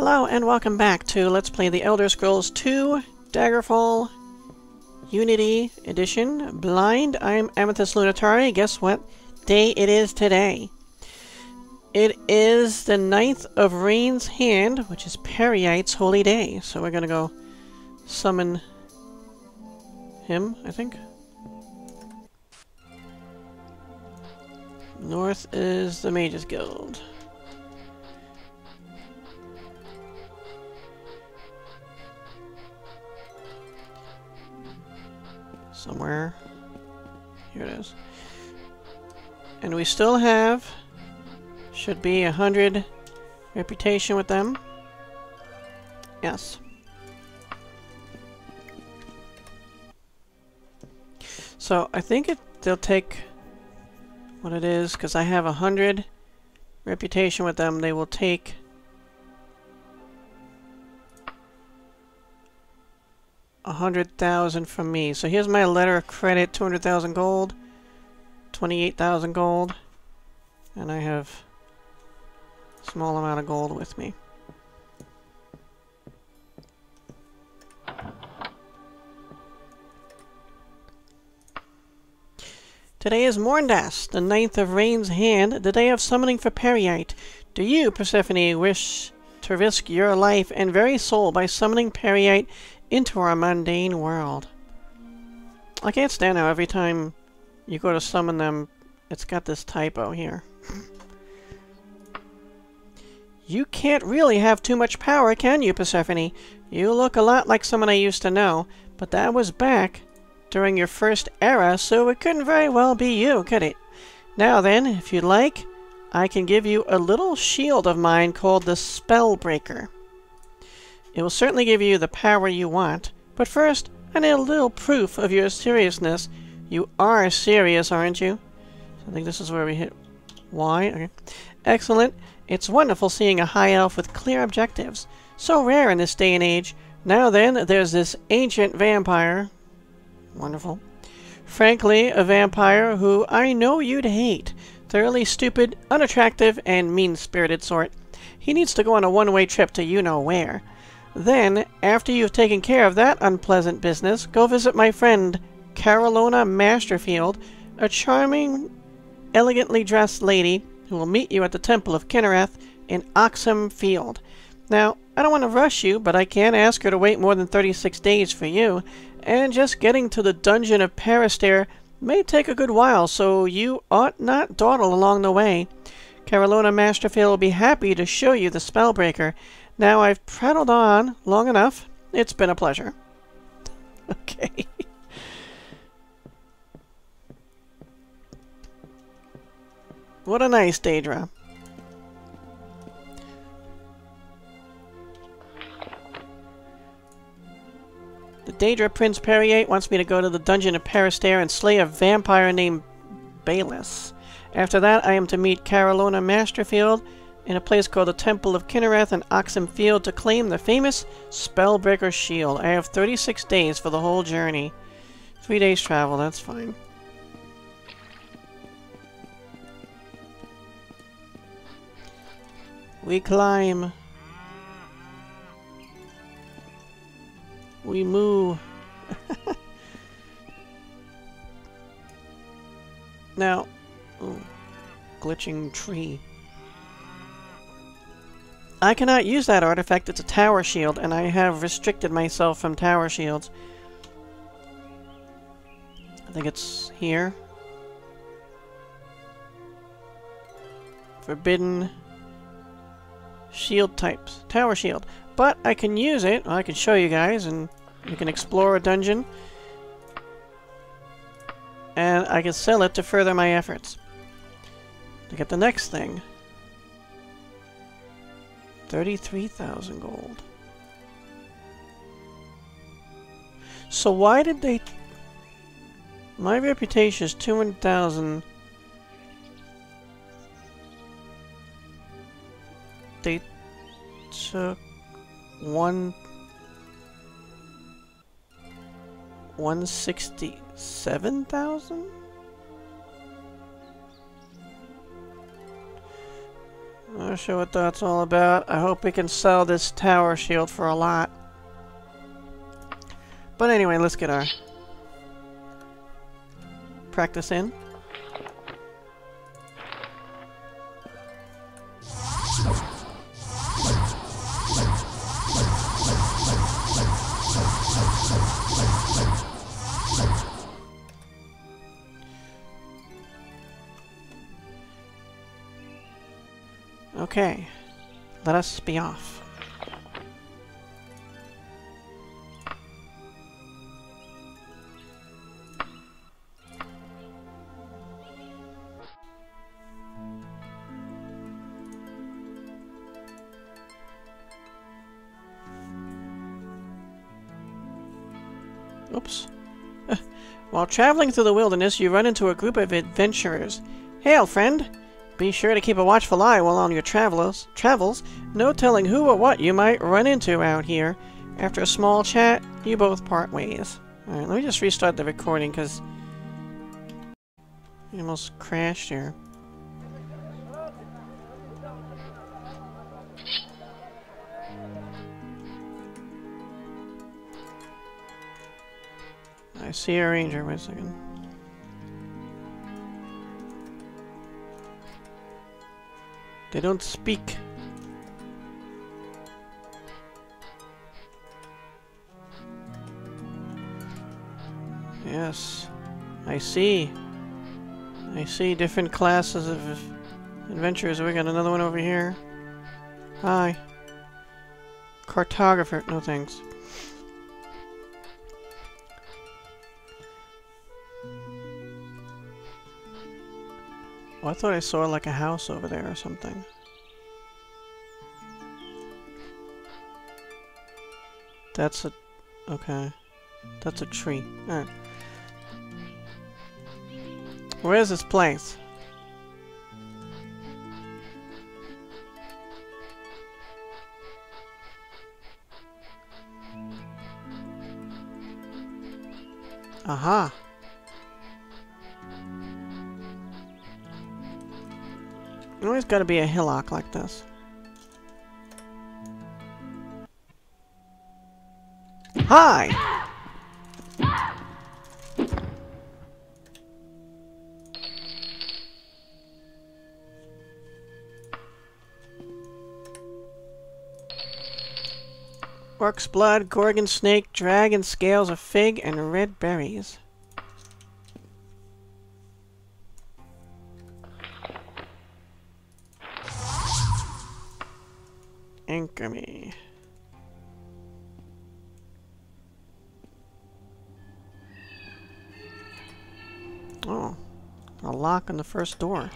Hello and welcome back to Let's Play the Elder Scrolls 2 Daggerfall Unity Edition Blind. I'm Amethyst Lunatari. Guess what day it is today? It is the 9th of Rain's Hand, which is Peryite's holy day. So we're gonna go summon him, I think. North is the Mages Guild. Somewhere. Here it is. And we still have, should be 100 reputation with them. Yes. So I think they'll take what it is, because I have 100 reputation with them. They will take 100,000 from me. So here's my letter of credit, 200,000 gold, 28,000 gold, and I have a small amount of gold with me. Today is Morndas, the 9th of Rain's Hand, the day of summoning for Peryite. Do you, Persephone, wish to risk your life and very soul by summoning Peryite into our mundane world? I can't stand how every time you go to summon them, it's got this typo here. You can't really have too much power, can you, Persephone? You look a lot like someone I used to know, but that was back during your first era, so it couldn't very well be you, could it? Now then, if you'd like, I can give you a little shield of mine called the Spellbreaker. It will certainly give you the power you want, but first, I need a little proof of your seriousness. You are serious, aren't you? So I think this is where we hit Y. Okay. Excellent. It's wonderful seeing a high elf with clear objectives. So rare in this day and age. Now then, there's this ancient vampire. Wonderful. Frankly, a vampire who I know you'd hate. Thoroughly stupid, unattractive, and mean-spirited sort. He needs to go on a one-way trip to you-know-where. Then, after you've taken care of that unpleasant business, go visit my friend, Carolina Masterfield, a charming, elegantly dressed lady who will meet you at the Temple of Kinnereth in Oxham Field. Now, I don't want to rush you, but I can't ask her to wait more than 36 days for you, and just getting to the Dungeon of Peristair may take a good while, so you ought not dawdle along the way. Carolina Masterfield will be happy to show you the Spellbreaker. Now I've prattled on long enough. It's been a pleasure. Okay. What a nice Daedra. The Daedra Prince Peryite wants me to go to the Dungeon of Peristair and slay a vampire named Bayless. After that, I am to meet Carolina Masterfield in a place called the Temple of Kinnereth in Oxham Field to claim the famous Spellbreaker Shield. I have 36 days for the whole journey. 3 days travel, that's fine. We climb. We move. Now, ooh, glitching tree. I cannot use that artifact. It's a tower shield, and I have restricted myself from tower shields. I think it's here. Forbidden shield types. Tower shield. But I can use it. I can show you guys, and you can explore a dungeon. And I can sell it to further my efforts. To get the next thing. 33,000 gold. So why did they... My reputation is 200,000. They took 167,000? Not sure what that's all about. I hope we can sell this tower shield for a lot. But anyway, let's get our practice in. Okay, let us be off. Oops. While traveling through the wilderness, you run into a group of adventurers. Hail, friend! Be sure to keep a watchful eye while on your travels. No telling who or what you might run into out here. After a small chat, you both part ways. Alright, let me just restart the recording, because it almost crashed here. I see a ranger. Wait a second. They don't speak. Yes, I see. I see different classes of adventurers. We got another one over here. Hi. Cartographer. No thanks. Oh, I thought I saw like a house over there or something. That's a... okay. That's a tree. Alright. Where is this place? Aha! Always gotta be a hillock like this. Hi! Orc's blood, Gorgon snake, dragon scales, a fig, and red berries. Anchor me. Oh, a lock on the first door.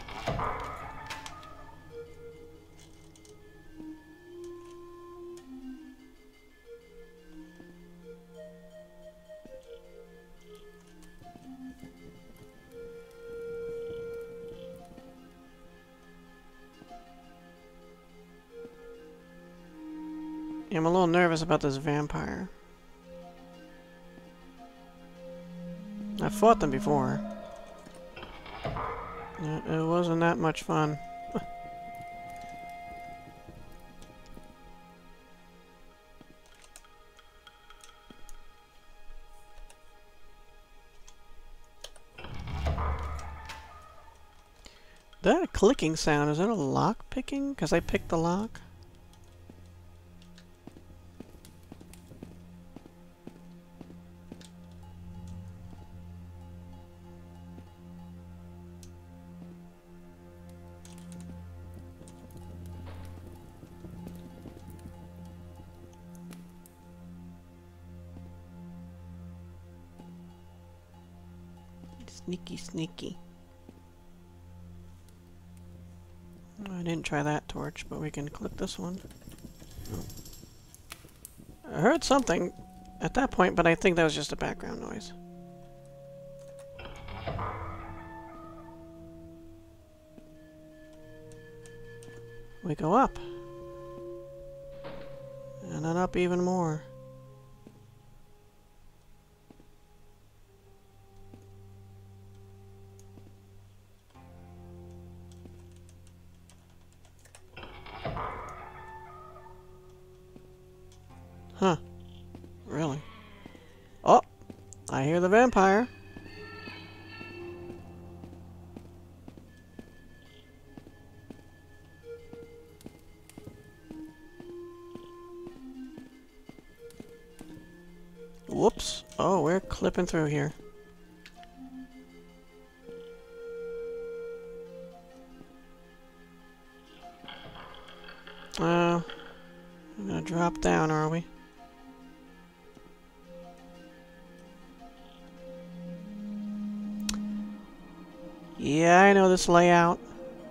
I'm a little nervous about this vampire. I've fought them before. It wasn't that much fun. That clicking sound, is that a lock picking? Because I picked the lock? Sneaky, sneaky. I didn't try that torch, but we can click this one. Oh. I heard something at that point, but I think that was just a background noise. We go up. And then up even more. hear the vampire. Whoops. Oh, we're clipping through here. We're gonna drop down, are we? Yeah, I know this layout.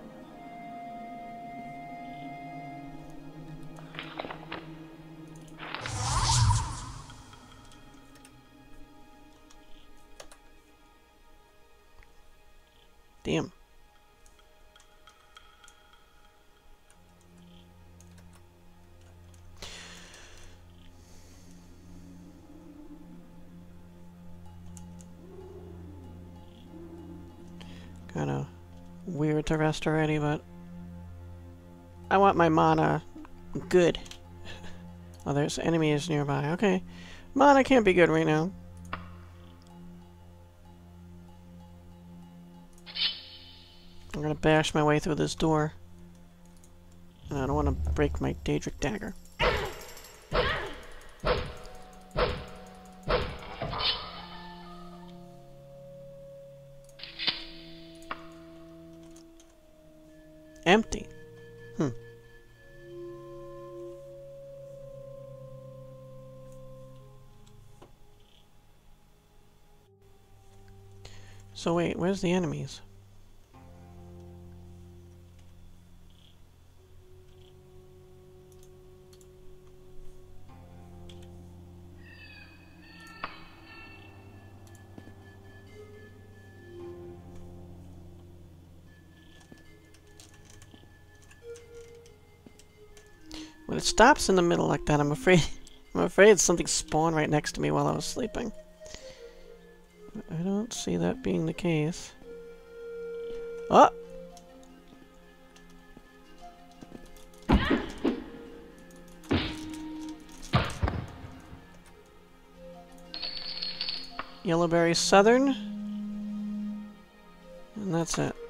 Damn. Kinda weird to rest already, but I want my mana good. Oh, there's enemies nearby. Okay. Mana can't be good right now. I'm gonna bash my way through this door. And I don't want to break my Daedric dagger. Empty. So wait, where's the enemies? When it stops in the middle like that, I'm afraid something spawned right next to me while I was sleeping. I don't see that being the case. Oh! Yellowberry Southern. And that's it.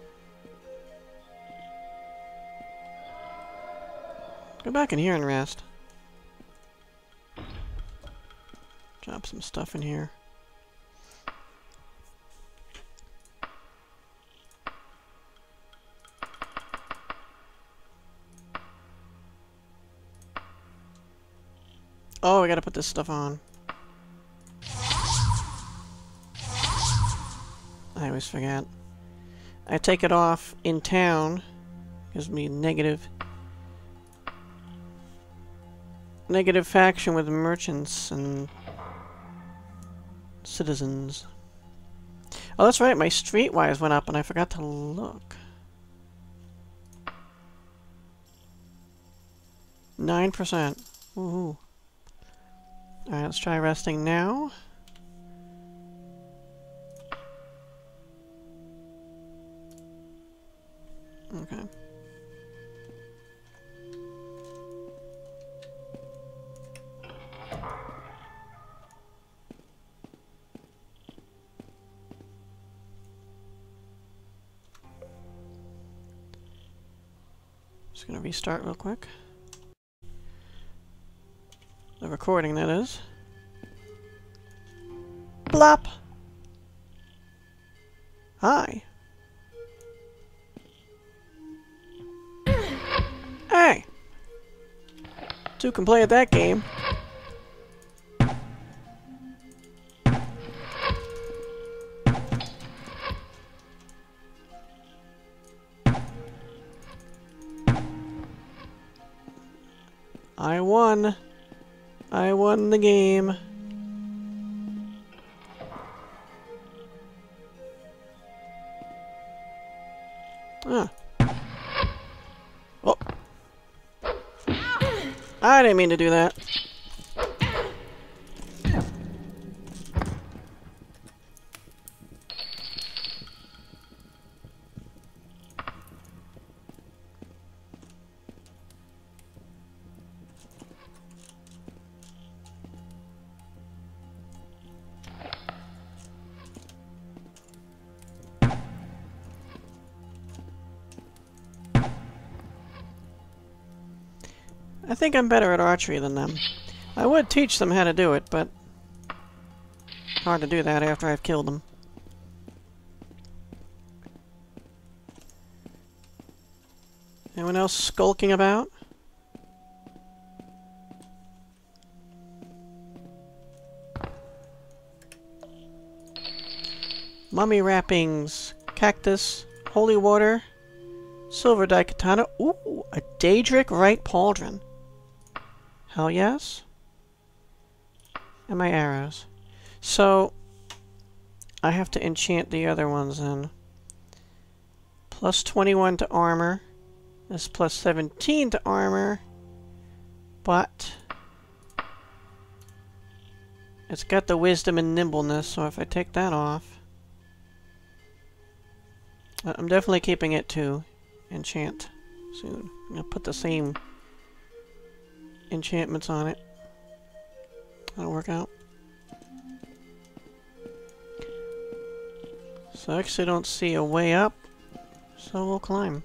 Go back in here and rest. Drop some stuff in here. Oh, I gotta put this stuff on. I always forget. I take it off in town. Gives me negative faction with merchants and citizens. Oh, that's right, my streetwise went up and I forgot to look. 9%. Woohoo. Alright, let's try resting now. Okay. Just gonna restart real quick. The recording, that is. Blop! Hi. Hey! Two can play at that game. I won. I won the game. Ah. Oh. I didn't mean to do that. I think I'm better at archery than them. I would teach them how to do it, but hard to do that after I've killed them. Anyone else skulking about? Mummy wrappings, cactus, holy water, silver dye katana. Ooh, a Daedric right pauldron. Hell yes. And my arrows. So, I have to enchant the other ones then. Plus 21 to armor. This plus 17 to armor. But it's got the wisdom and nimbleness, so if I take that off, I'm definitely keeping it to enchant soon. I'm going to put the same enchantments on it. That'll work out. So I actually don't see a way up, so we'll climb.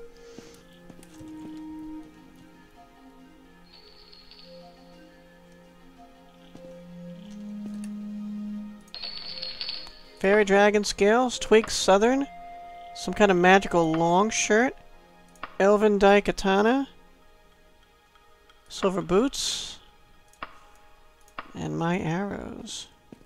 Fairy dragon scales, Twig Southern, some kind of magical long shirt, elven dye katana, silver boots, and my arrows.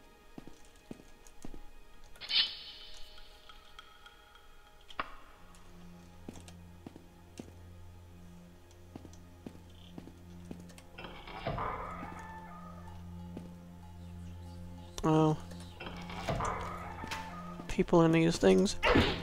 Oh. People in these things.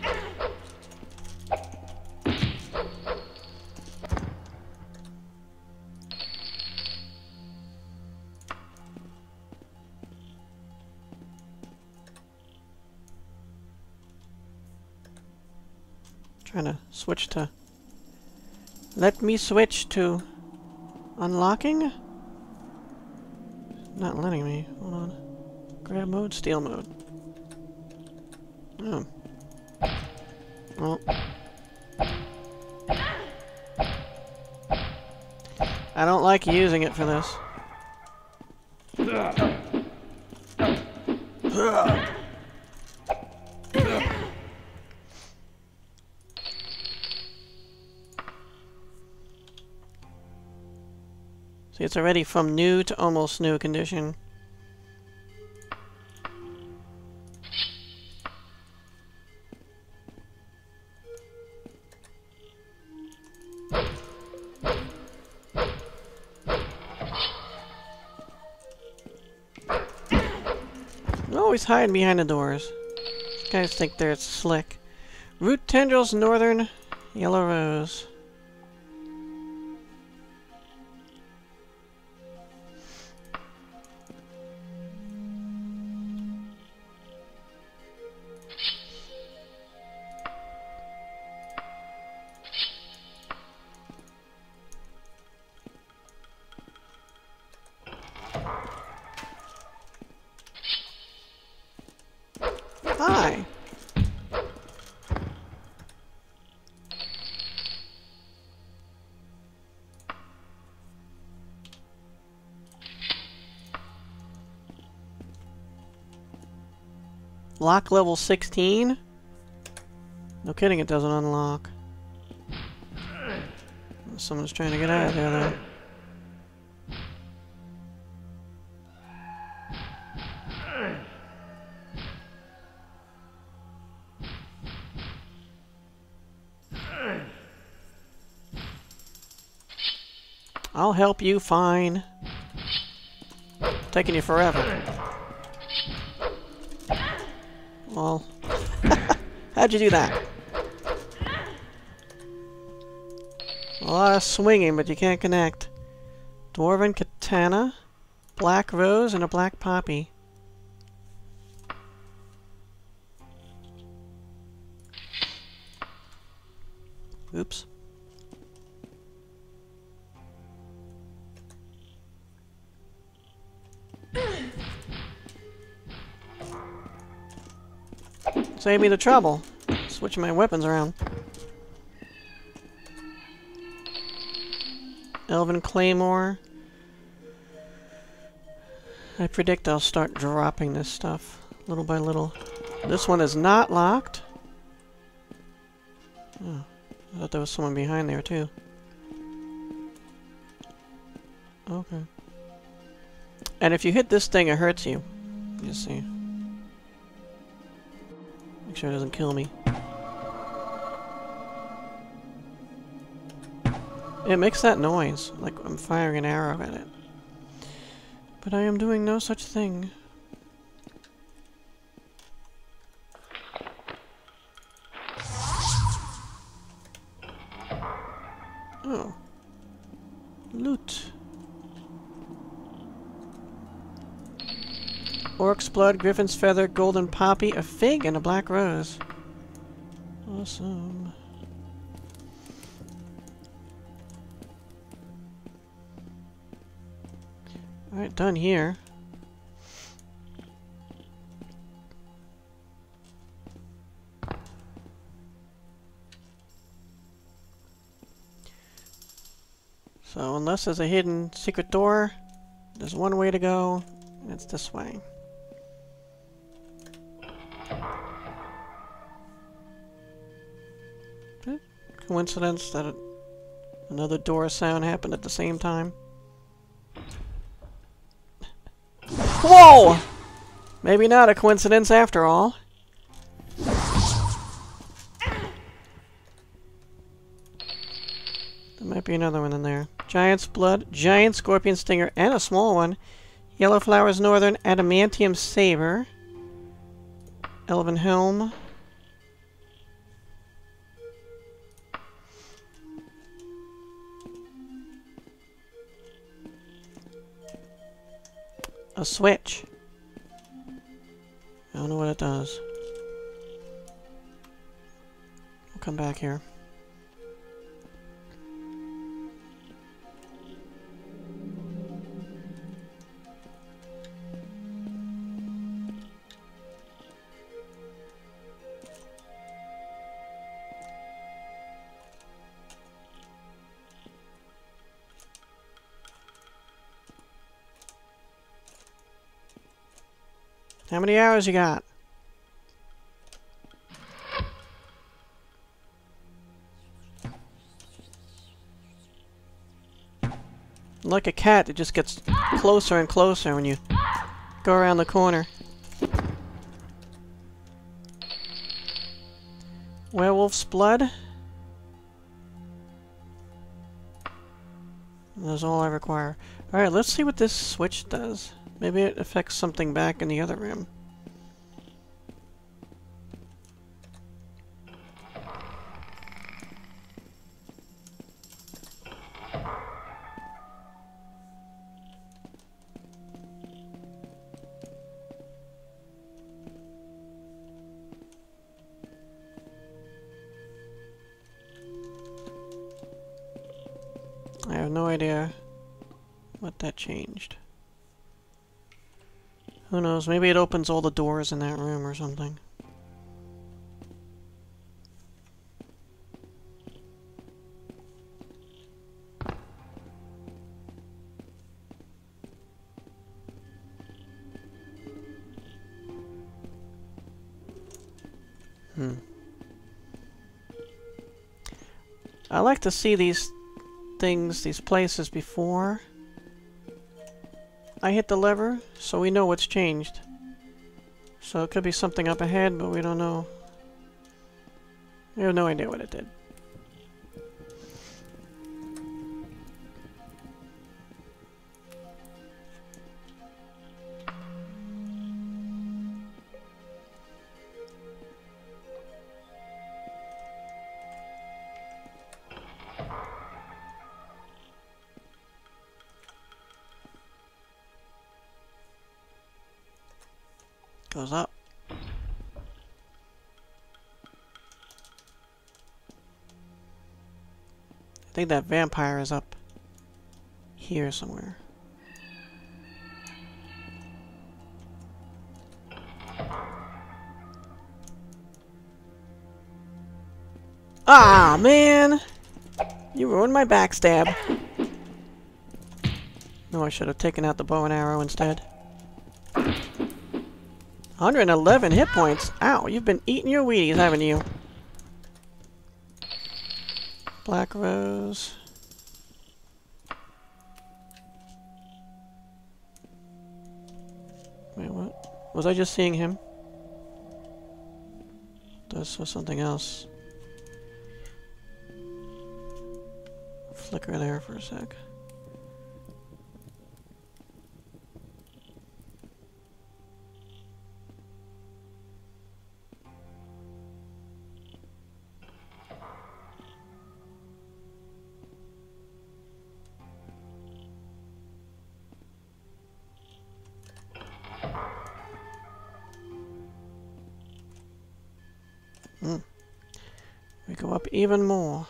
Trying to switch to... Let me switch to... Unlocking? Not letting me. Hold on. Grab mode, steal mode. Oh. Well. I don't like using it for this. See, it's already from new to almost new condition. Always hiding behind the doors. These guys think they're slick. Root tendrils, northern, yellow rose. Hi. Lock level 16? No kidding, it doesn't unlock. Someone's trying to get out of there, though. I'll help you, fine. Taking you forever. Well, how'd you do that? A lot of swinging, but you can't connect. Dwarven katana, black rose, and a black poppy. Oops. Save me the trouble. Switching my weapons around. Elven Claymore. I predict I'll start dropping this stuff little by little. This one is not locked. Oh, I thought there was someone behind there too. Okay. And if you hit this thing, it hurts you. You see. Make sure it doesn't kill me. It makes that noise, like I'm firing an arrow at it. But I am doing no such thing. Oh. Loot. Orc's blood, griffin's feather, golden poppy, a fig, and a black rose. Awesome. Alright, done here. So, unless there's a hidden secret door, there's one way to go, and it's this way. Coincidence that another door sound happened at the same time? Whoa! Maybe not a coincidence after all. There might be another one in there. Giant's blood, giant scorpion stinger, and a small one. Yellow flowers northern, adamantium saber. Elven helm. A switch. I don't know what it does. We'll come back here. How many hours you got? Like a cat, it just gets closer and closer when you go around the corner. Werewolf's blood. That's all I require. Alright, let's see what this switch does. Maybe it affects something back in the other room. I have no idea what that changed. Who knows, maybe it opens all the doors in that room or something. I like to see these things, these places before I hit the lever, so we know what's changed. So it could be something up ahead, but we don't know. We have no idea what it did. Goes up. I think that vampire is up here somewhere. Ah, man! You ruined my backstab. No, I should have taken out the bow and arrow instead. 111 hit points. Ow, you've been eating your Wheaties, haven't you? Black Rose. Wait, what? Was I just seeing him? This was something else. Flicker there for a sec. We go up even more.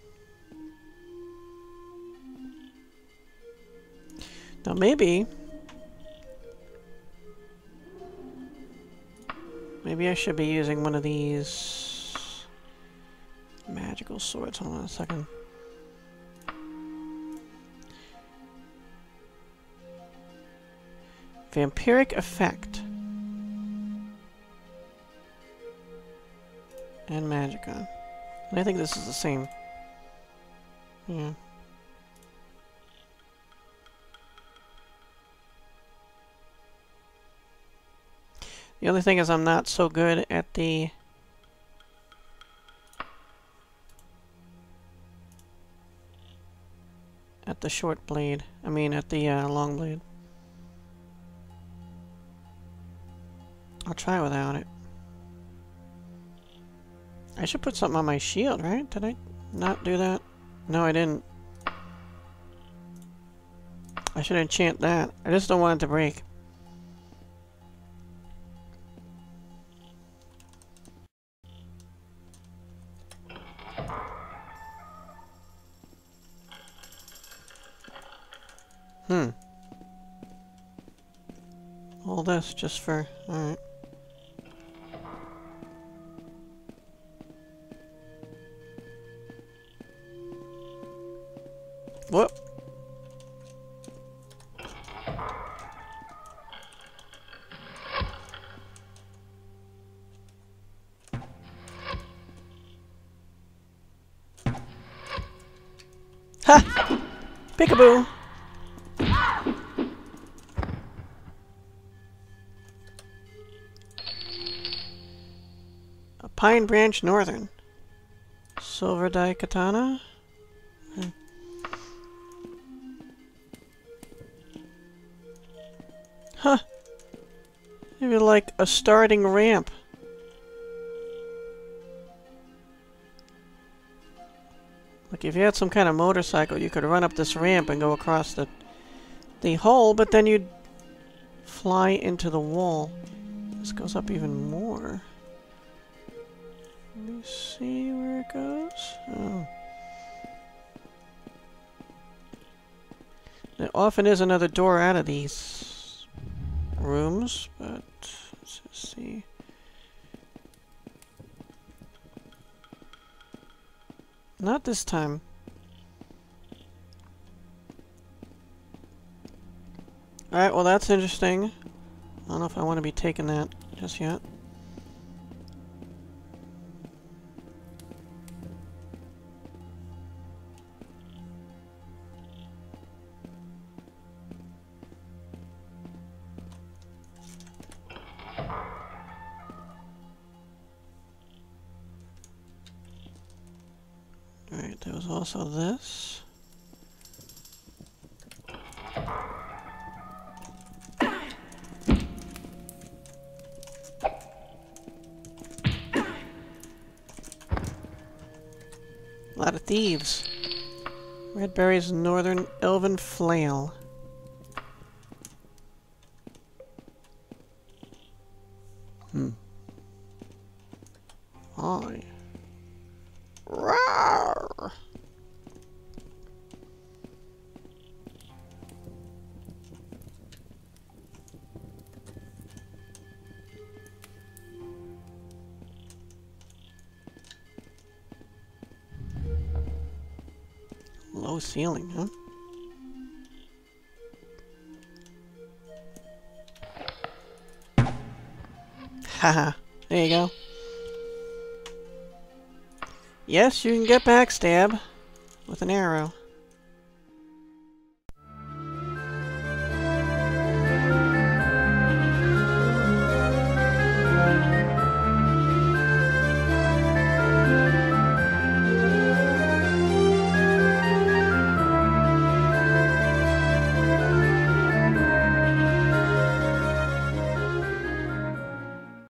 Now maybe I should be using one of these magical swords. Hold on a second. Vampiric effect. And Magicka. And I think this is the same. Yeah. The other thing is I'm not so good at the short blade. I mean at the long blade. I'll try without it. I should put something on my shield, right? Did I not do that? No, I didn't. I should enchant that. I just don't want it to break. All this just for... Alright. Whoop. Ha! Peekaboo! A Pine Branch Northern. Silver Dye Katana. Huh. Maybe like a starting ramp. Like if you had some kind of motorcycle, you could run up this ramp and go across the hole, but then you'd fly into the wall. This goes up even more. Let me see where it goes. Oh. There often is another door out of these rooms, but let's just see. Not this time. Alright, well that's interesting. I don't know if I want to be taking that just yet. Alright, there was also this. A lot of thieves. Redberry's Northern Elven Flail. Aye. Rawr. Low ceiling, huh? Haha. There you go. Yes, you can get backstab with an arrow.